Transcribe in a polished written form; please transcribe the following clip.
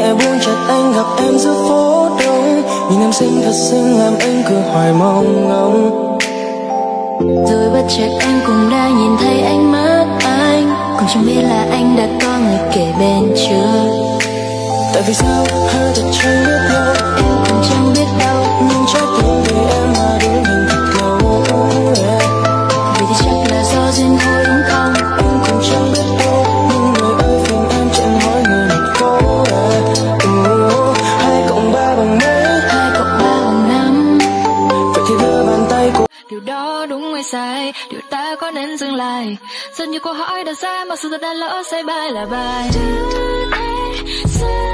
nhẹ buông chợt anh gặp em giữa phố đông, nhìn em xinh thật xinh làm anh cứ hoài mong ngóng. Rồi bất chợt em cũng đã nhìn thấy ánh mắt anh, cũng chẳng biết là anh đã có người kể bên chưa. Tại vì sao hai thật chẳng biết nhau, Em cũng chẳng biết đâu, nhưng trái tim vì em mà đến hình thật lâu. Vì thì chắc là do duyên thôi đúng không? Em cũng chẳng biết đâu, nhưng người ơi phiền em chẳng hỏi người một câu. 2+3 bằng mấy? 2+3 bằng 5. Vậy thì đưa bàn tay của Điều đó đúng hay sai, điều ta có nên dừng lại. Rất nhiều câu hỏi đặt ra, mặc dù ta đã lỡ say bài là bài.